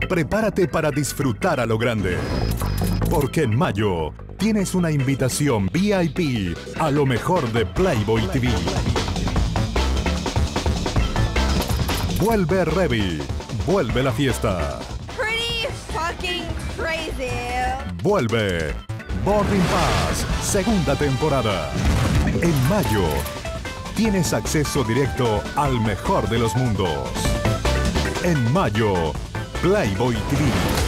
Prepárate para disfrutar a lo grande. Porque en mayo tienes una invitación VIP a lo mejor de Playboy TV. Vuelve Revy. Vuelve la fiesta. Pretty fucking crazy. Vuelve Boarding Pass, segunda temporada. En mayo tienes acceso directo al mejor de los mundos. En mayo, Playboy TV.